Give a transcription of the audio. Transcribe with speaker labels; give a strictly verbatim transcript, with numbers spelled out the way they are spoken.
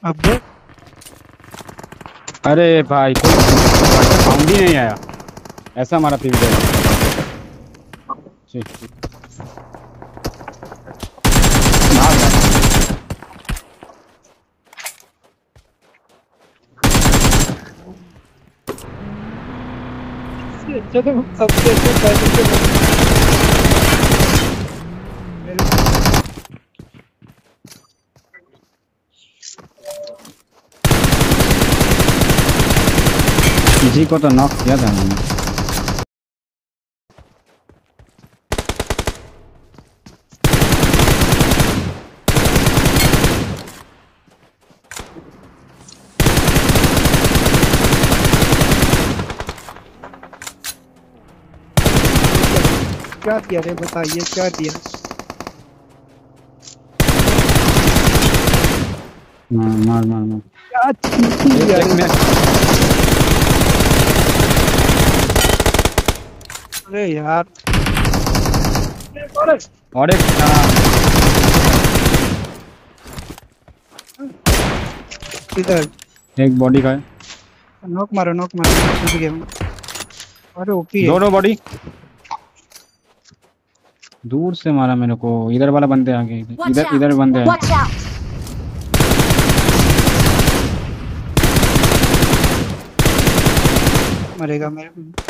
Speaker 1: अबे
Speaker 2: अरे भाई कोई साउंड ही नहीं आया, ऐसा मारा तीन जगह।
Speaker 1: अच्छा तो सबसे अच्छे पैसे के
Speaker 2: किसी को तो नॉक किया था मैंने।
Speaker 1: क्या किया रे, बताइए क्या किया?
Speaker 2: मार मार मार मार
Speaker 1: क्या चीज़ किया रे? अरे यार
Speaker 2: और एक
Speaker 1: इधर
Speaker 2: एक बॉडी का है।
Speaker 1: नॉक मारो नॉक मारो, छूट गया हूँ। अरे ओपी है।
Speaker 2: दोनों बॉडी दूर से मारा मेरे को। इधर वाला बंदे आ गए, इधर इधर बंदे हैं।
Speaker 1: मरेगा मेरे को।